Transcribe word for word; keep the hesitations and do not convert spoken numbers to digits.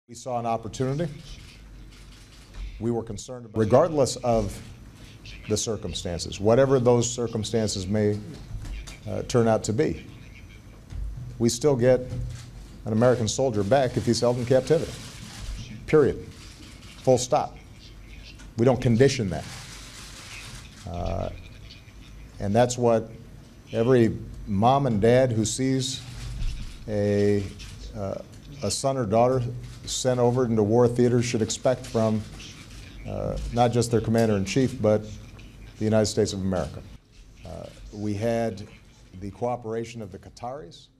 We saw an opportunity. We were concerned about, regardless of the circumstances, whatever those circumstances may uh, turn out to be, we still get an American soldier back if he's held in captivity. Period. Full stop. We don't condition that. Uh, and that's what every mom and dad who sees a, uh, a son or daughter sent over into war theaters should expect from uh, not just their commander-in-chief, but the United States of America. Uh, we had the cooperation of the Qataris.